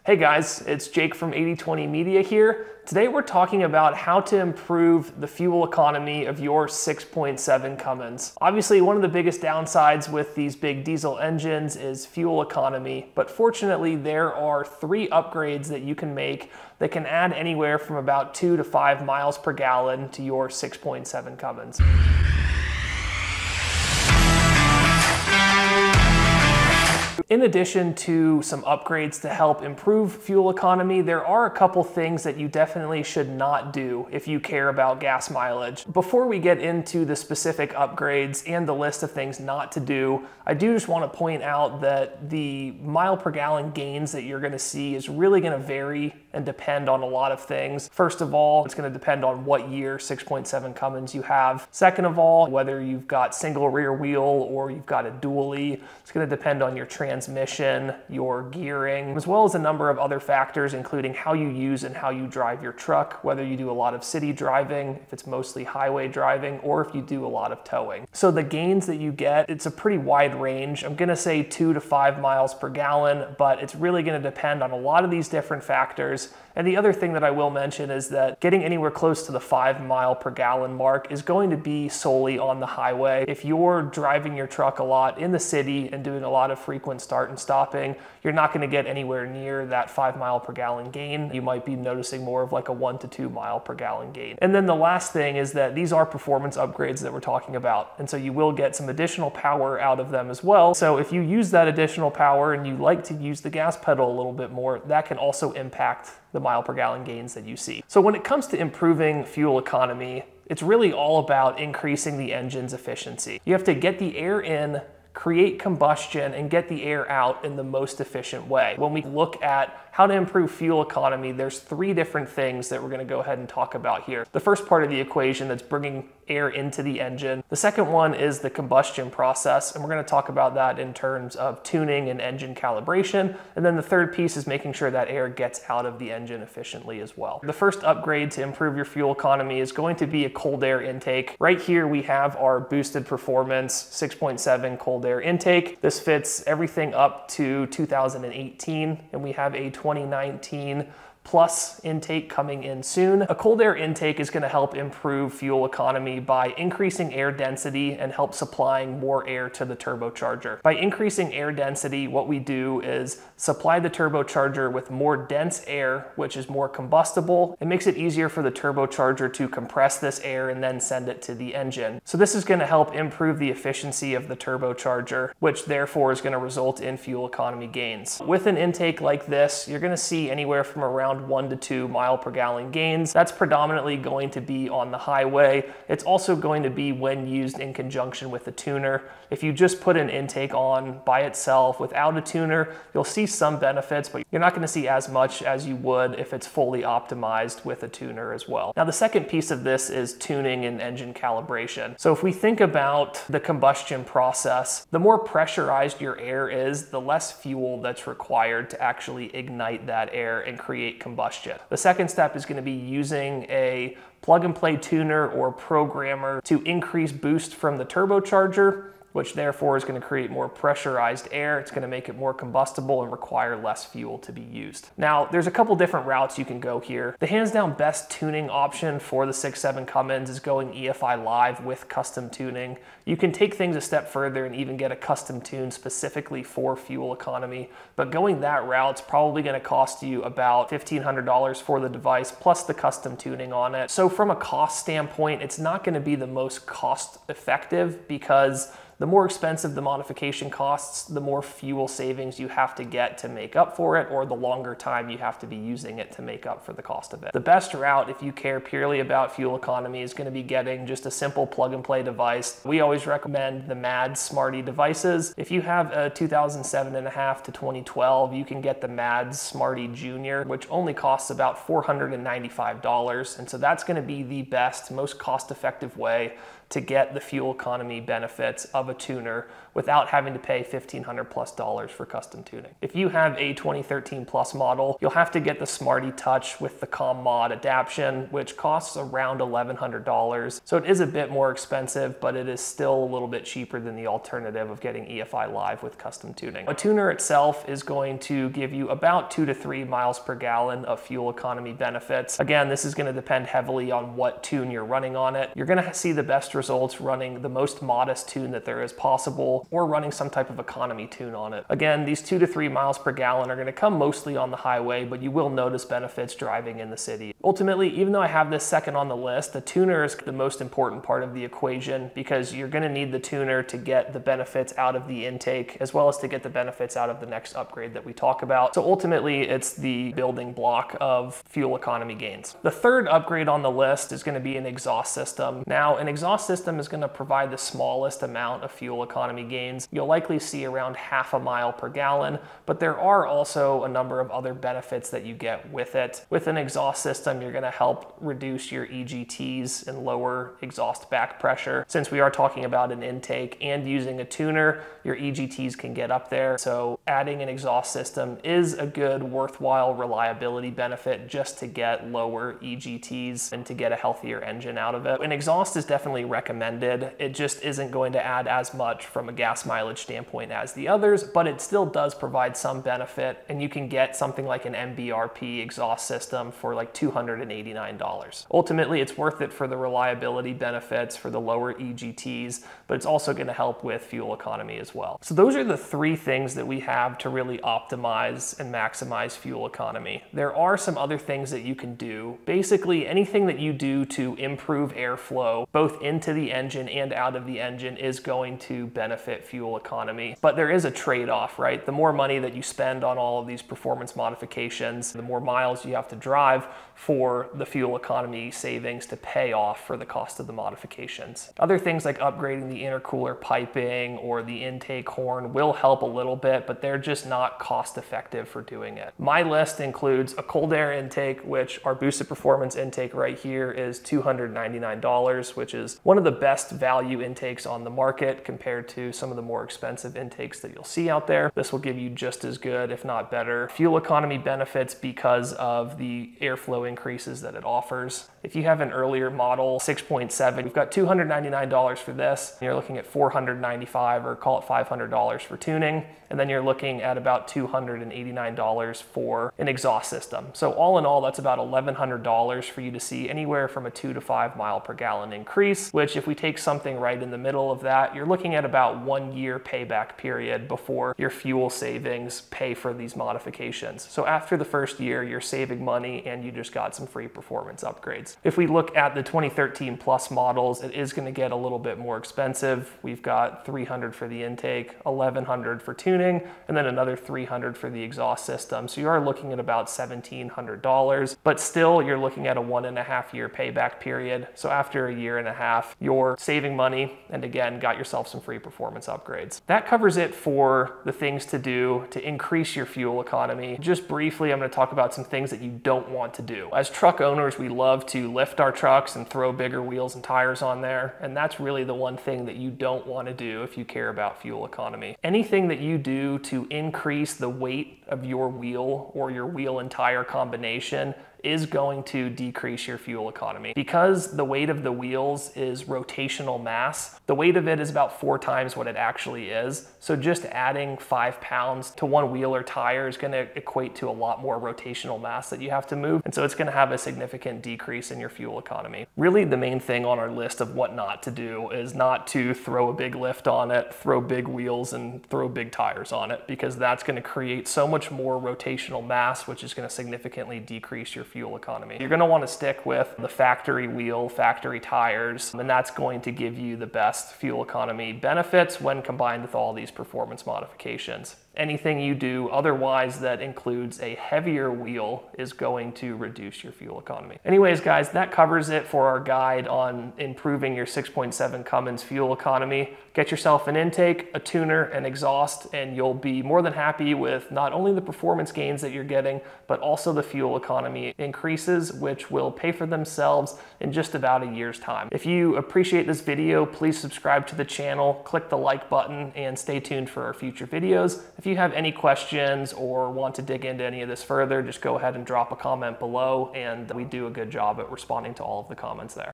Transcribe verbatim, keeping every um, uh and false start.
Hey guys, it's Jake from eighty twenty Media here. Today we're talking about how to improve the fuel economy of your six point seven Cummins. Obviously, one of the biggest downsides with these big diesel engines is fuel economy, but fortunately there are three upgrades that you can make that can add anywhere from about two to five miles per gallon to your six point seven Cummins. In addition to some upgrades to help improve fuel economy, there are a couple things that you definitely should not do if you care about gas mileage. Before we get into the specific upgrades and the list of things not to do, I do just want to point out that the mile per gallon gains that you're going to see is really going to vary and depend on a lot of things. First of all, it's going to depend on what year six point seven Cummins you have. Second of all, whether you've got single rear wheel or you've got a dually. It's going to depend on your transmission, your gearing, as well as a number of other factors, including how you use and how you drive your truck, whether you do a lot of city driving, if it's mostly highway driving, or if you do a lot of towing. So the gains that you get, it's a pretty wide range. I'm going to say two to five miles per gallon, but it's really going to depend on a lot of these different factors. And the other thing that I will mention is that getting anywhere close to the five mile per gallon mark is going to be solely on the highway. If you're driving your truck a lot in the city and doing a lot of frequent start and stopping, you're not going to get anywhere near that five mile per gallon gain. You might be noticing more of like a one to two mile per gallon gain. And then the last thing is that these are performance upgrades that we're talking about. And so you will get some additional power out of them as well. So if you use that additional power and you like to use the gas pedal a little bit more, that can also impact the mile per gallon gains that you see. So when it comes to improving fuel economy, it's really all about increasing the engine's efficiency. You have to get the air in, create combustion, and get the air out in the most efficient way. When we look at how to improve fuel economy, there's three different things that we're going to go ahead and talk about here. The first part of the equation, that's bringing air into the engine. The second one is the combustion process, and we're going to talk about that in terms of tuning and engine calibration. And then the third piece is making sure that air gets out of the engine efficiently as well. The first upgrade to improve your fuel economy is going to be a cold air intake. Right here we have our boosted performance six point seven cold air intake. This fits everything up to two thousand eighteen, and we have a twenty nineteen plus intake coming in soon. A cold air intake is going to help improve fuel economy by increasing air density and help supplying more air to the turbocharger. By increasing air density, what we do is supply the turbocharger with more dense air, which is more combustible. It makes it easier for the turbocharger to compress this air and then send it to the engine. So this is going to help improve the efficiency of the turbocharger, which therefore is going to result in fuel economy gains. With an intake like this, you're going to see anywhere from around one to two mile per gallon gains. That's predominantly going to be on the highway. It's also going to be when used in conjunction with a tuner. If you just put an intake on by itself without a tuner, you'll see some benefits, but you're not going to see as much as you would if it's fully optimized with a tuner as well. Now, the second piece of this is tuning and engine calibration. So if we think about the combustion process, the more pressurized your air is, the less fuel that's required to actually ignite that air and create combustion. The second step is going to be using a plug and play tuner or programmer to increase boost from the turbocharger, which therefore is going to create more pressurized air. It's going to make it more combustible and require less fuel to be used. Now, there's a couple different routes you can go here. The hands down best tuning option for the six point seven Cummins is going E F I Live with custom tuning. You can take things a step further and even get a custom tune specifically for fuel economy, but going that route is probably going to cost you about fifteen hundred dollars for the device plus the custom tuning on it. So from a cost standpoint, it's not going to be the most cost effective, because the more expensive the modification costs, the more fuel savings you have to get to make up for it, or the longer time you have to be using it to make up for the cost of it. The best route, if you care purely about fuel economy, is going to be getting just a simple plug and play device. We always recommend the M A D Smarty devices. If you have a two thousand seven and a half to twenty twelve, you can get the M A D Smarty Junior, which only costs about four hundred ninety-five dollars. And so that's going to be the best, most cost-effective way to get the fuel economy benefits of a tuner without having to pay fifteen hundred plus dollars for custom tuning. If you have a twenty thirteen plus model, you'll have to get the Smarty Touch with the Com Mod adaptation, which costs around eleven hundred dollars. So it is a bit more expensive, but it is still a little bit cheaper than the alternative of getting E F I Live with custom tuning. A tuner itself is going to give you about two to three miles per gallon of fuel economy benefits. Again, this is going to depend heavily on what tune you're running on it. You're going to see the best results running the most modest tune that there is possible, or running some type of economy tune on it. Again, these two to three miles per gallon are going to come mostly on the highway, but you will notice benefits driving in the city. Ultimately, even though I have this second on the list, the tuner is the most important part of the equation, because you're going to need the tuner to get the benefits out of the intake, as well as to get the benefits out of the next upgrade that we talk about. So ultimately, it's the building block of fuel economy gains. The third upgrade on the list is going to be an exhaust system. Now, an exhaust system is going to provide the smallest amount of fuel economy gains. You'll likely see around half a mile per gallon, but there are also a number of other benefits that you get with it. With an exhaust system, you're going to help reduce your E G Ts and lower exhaust back pressure. Since we are talking about an intake and using a tuner, your E G Ts can get up there. So adding an exhaust system is a good, worthwhile reliability benefit just to get lower E G Ts and to get a healthier engine out of it. An exhaust is definitely recommended. It just isn't going to add as much from a gas mileage standpoint as the others, but it still does provide some benefit, and you can get something like an M B R P exhaust system for like two hundred eighty-nine dollars. Ultimately, it's worth it for the reliability benefits, for the lower E G Ts, but it's also going to help with fuel economy as well. So those are the three things that we have to really optimize and maximize fuel economy. There are some other things that you can do. Basically, anything that you do to improve airflow, both into the engine and out of the engine, is going to benefit fuel economy. But there is a trade-off, right? The more money that you spend on all of these performance modifications, the more miles you have to drive for the fuel economy savings to pay off for the cost of the modifications. Other things like upgrading the intercooler piping or the intake horn will help a little bit, but they're just not cost effective for doing it. My list includes a cold air intake, which our boosted performance intake right here is two hundred ninety-nine dollars, which is one of the best value intakes on the market compared to some of the more expensive intakes that you'll see out there. This will give you just as good, if not better, fuel economy benefits because of the airflow increases that it offers. If you have an earlier model, six point seven, we've got two hundred ninety-nine dollars for this. You're looking at four hundred ninety-five dollars, or call it five hundred dollars for tuning. And then you're looking at about two hundred eighty-nine dollars for an exhaust system. So all in all, that's about eleven hundred dollars for you to see anywhere from a two to five mile per gallon increase, which if we take something right in the middle of that, you're looking at about one year payback period before your fuel savings pay for these modifications. So after the first year, you're saving money and you just got some free performance upgrades. If we look at the twenty thirteen plus models, it is going to get a little bit more expensive. We've got three hundred dollars for the intake, eleven hundred dollars for tuning, and then another three hundred dollars for the exhaust system. So you are looking at about seventeen hundred dollars, but still you're looking at a one and a half year payback period. So after a year and a half, you're saving money and again, got yourself some free performance upgrades. That covers it for the things to do to increase your fuel economy. Just briefly, I'm going to talk about some things that you don't want to do. As truck owners, we love to lift our trucks and throw bigger wheels and tires on there, and that's really the one thing that you don't want to do if you care about fuel economy. Anything that you do to increase the weight of your wheel or your wheel and tire combination is going to decrease your fuel economy. Because the weight of the wheels is rotational mass, the weight of it is about four times what it actually is. So just adding five pounds to one wheel or tire is gonna equate to a lot more rotational mass that you have to move. And so it's gonna have a significant decrease in your fuel economy. Really, the main thing on our list of what not to do is not to throw a big lift on it, throw big wheels, and throw big tires on it, because that's gonna create so much more rotational mass, which is gonna significantly decrease your fuel economy. You're going to want to stick with the factory wheel, factory tires, and that's going to give you the best fuel economy benefits when combined with all these performance modifications. Anything you do otherwise that includes a heavier wheel is going to reduce your fuel economy. Anyways, guys, that covers it for our guide on improving your six point seven Cummins fuel economy. Get yourself an intake, a tuner, an exhaust, and you'll be more than happy with not only the performance gains that you're getting, but also the fuel economy increases, which will pay for themselves in just about a year's time. If you appreciate this video, please subscribe to the channel, click the like button, and stay tuned for our future videos. If you have any questions or want to dig into any of this further, just go ahead and drop a comment below, and we do a good job at responding to all of the comments there.